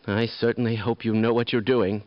I certainly hope you know what you're doing.